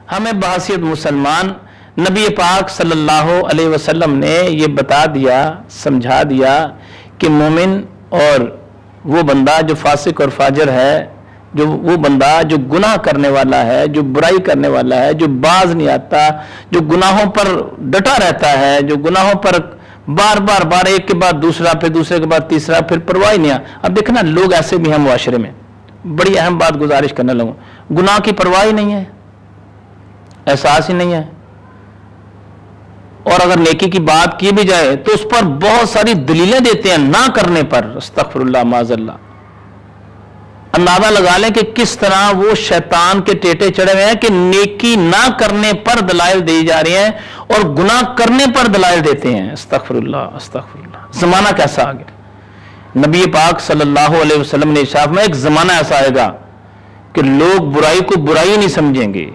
ہمیں بحیثیت مسلمان نبی پاک صلی اللہ علیہ وسلم نے یہ بتا دیا، سمجھا دیا کہ مومن اور وہ بندہ جو فاسق اور فاجر ہے، جو وہ بندہ جو گناہ کرنے والا ہے، جو برائی کرنے والا ہے، جو باز نہیں آتا، جو گناہوں پر ڈٹا رہتا ہے، جو گناہوں پر بار ایک کے بعد دوسرا، پھر دوسرے کے بعد تیسرا، پھر پرواہ نہیں۔ اب دیکھنا لوگ ایسے بھی ہیں معاشرے میں، بڑی اہم بات گزارش کرنے لگوں، گناہ کی پرواہ ہی نہیں ہے، احساس ہی نہیں ہے، اور اگر نیکی کی بات کی بھی جائے تو اس پر بہت ساری دلیلیں دیتے ہیں نہ کرنے پر، استغفر اللہ معاذ اللہ۔ اندازہ لگا لیں کہ کس طرح وہ شیطان کے ٹیٹے چڑھے ہوئے ہیں کہ نیکی نہ کرنے پر دلائل دی جا رہی ہیں اور گناہ کرنے پر دلائل دیتے ہیں، استغفر اللہ استغفر اللہ۔ زمانہ کیسا آ گیا؟ نبی پاک صلی اللہ علیہ وسلم نے ارشاد میں ایک زمانہ ایسا آئے گا کہ لوگ برائی کو برائی نہیں سمجھیں گے،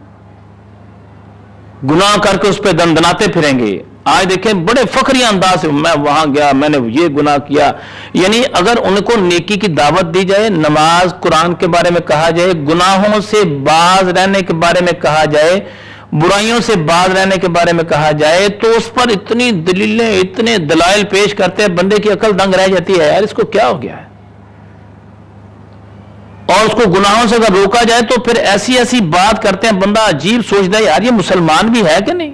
گناہ کر کے اس پہ دندناتے پھریں گے۔ آج دیکھیں بڑے فخری انداز سے میں وہاں گیا، میں نے یہ گناہ کیا، یعنی اگر ان کو نیکی کی دعوت دی جائے، نماز قرآن کے بارے میں کہا جائے، گناہوں سے باز رہنے کے بارے میں کہا جائے، برائیوں سے باز رہنے کے بارے میں کہا جائے، تو اس پر اتنی دلیلیں، اتنے دلائل پیش کرتے ہیں، بندے کی عقل دنگ رہ جاتی ہے، یار اس کو کیا ہو گیا ہے۔ اور اس کو گناہوں سے اگر روکا جائے تو پھر ایسی ایسی بات کرتے ہیں، بندہ عجیب سوچتا ہے یار یہ مسلمان بھی ہے کہ نہیں،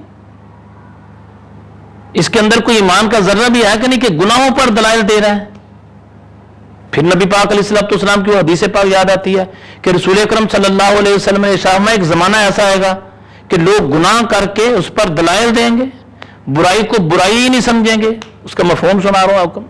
اس کے اندر کوئی ایمان کا ذرہ بھی ہے کہ نہیں کہ گناہوں پر دلائل دے رہا ہے۔ پھر نبی پاک علیہ السلام کی حدیث پاک یاد آتی ہے کہ رسول اکرم صلی اللہ علیہ وسلم نے ارشاد فرمایا ایک زمانہ ایسا آئے گا کہ لوگ گناہ کر کے اس پر دلائل دیں گے، برائی کو برائی ہی نہیں سمجھیں گے۔ اس کا مفہوم سنا رہا ہوں آپ کو۔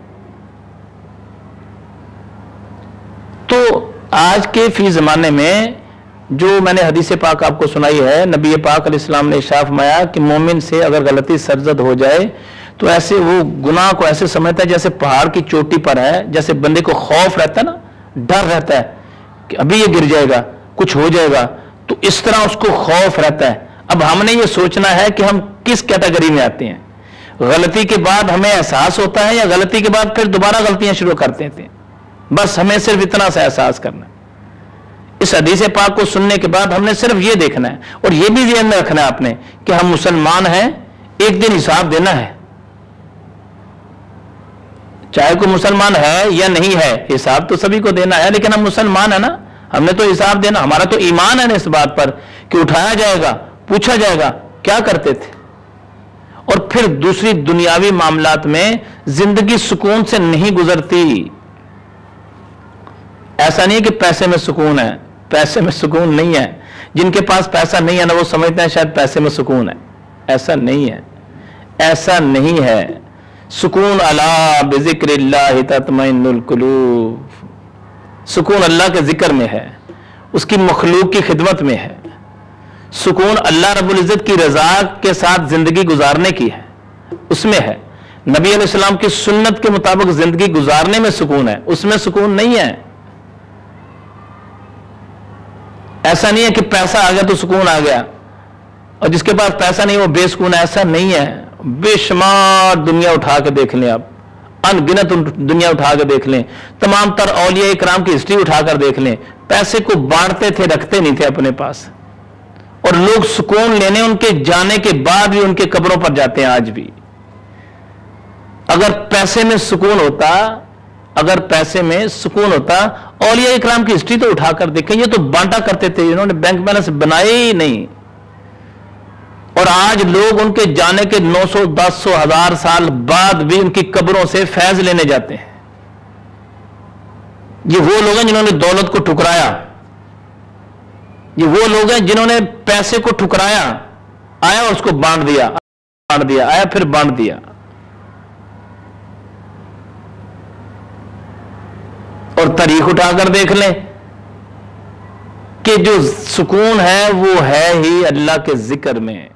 تو آج کے فی زمانے میں جو میں نے حدیث پاک آپ کو سنائی ہے، نبی پاک علیہ السلام نے ارشاد فرمایا کہ مومن سے اگر غلطی سرزد ہو جائے تو ایسے وہ گناہ کو ایسے سمجھتا ہے جیسے پہاڑ کی چوٹی پر ہے، جیسے بندے کو خوف رہتا ہے نا، ڈر رہتا ہے کہ ابھی یہ گر جائے گا، کچھ ہو جائے گا، تو اس طرح اس کو خوف رہتا ہے۔ اب ہم نے یہ سوچنا ہے کہ ہم کس کیٹیگری میں آتے ہیں، غلطی کے بعد ہمیں احساس ہوتا ہے یا غلطی کے بعد پھر دوبارہ غلطیاں شروع کرتے ہیں؟ بس ہمیں صرف اتنا سا احساس کرنا ہے۔ اس حدیث پاک کو سننے کے بعد ہم نے صرف یہ دیکھنا ہے اور یہ بھی ذہن میں رکھنا ہے آپ نے کہ ہم مسلمان ہیں، ایک دن حساب دینا ہے، چاہے کوئی مسلمان ہے یا نہیں ہے، حساب تو سبھی کو دینا ہے، لیکن ہم مسلمان ہیں نا، ہم نے تو حساب دینا، ہمارا تو ایمان ہے نا اس بات پر کہ اٹھایا جائے گا، پوچھا جائے گا کیا کرتے تھے۔ اور پھر دوسری دنیاوی معاملات میں زندگی سکون سے نہیں گزرتی۔ ایسا نہیں ہے کہ پیسے میں سکون ہے، پیسے میں سکون نہیں ہے۔ جن کے پاس پیسہ نہیں ہے نا وہ سمجھتے ہیں شاید پیسے میں سکون ہے، ایسا نہیں ہے، ایسا نہیں ہے۔ سکون الا بذکر اللہ تطمئن القلوب، سکون اللہ کے ذکر میں ہے، اس کی مخلوق کی خدمت میں ہے، سکون اللہ رب العزت کی رضا کے ساتھ زندگی گزارنے کی ہے، اس میں ہے۔ نبی علیہ السلام کی سنت کے مطابق زندگی گزارنے میں سکون ہے، اس میں سکون نہیں ہے۔ ایسا نہیں ہے کہ پیسہ آ گیا تو سکون آ گیا اور جس کے پاس پیسہ نہیں وہ بے سکون ہے، ایسا نہیں ہے۔ بے شمار دنیا اٹھا کے دیکھ لیں، آپ ان گنت دنیا اٹھا کے دیکھ لیں، تمام تر اولیاء اکرام کی ہسٹری اٹھا کر دیکھ لیں، پیسے کو بانٹتے تھے، رکھتے نہیں تھے اپنے پاس، اور لوگ سکون لینے ان کے جانے کے بعد بھی ان کے قبروں پر جاتے ہیں آج بھی۔ اگر پیسے میں سکون ہوتا، اگر پیسے میں سکون ہوتا، اولیاء اکرام کی ہسٹری تو اٹھا کر دیکھیں، یہ تو بانٹا کرتے تھے، انہوں نے بینک بیلنس بنائے ہی نہیں، اور آج لوگ ان کے جانے کے 900 1000 1000 سال بعد بھی ان کی قبروں سے فیض لینے جاتے ہیں۔ یہ وہ لوگ ہیں جنہوں نے دولت کو ٹھکرایا، یہ وہ لوگ ہیں جنہوں نے پیسے کو ٹھکرایا، آیا اور اس کو بانٹ دیا، آیا پھر بانٹ دیا۔ اور تاریخ اٹھا کر دیکھ لیں کہ جو سکون ہے وہ ہے ہی اللہ کے ذکر میں۔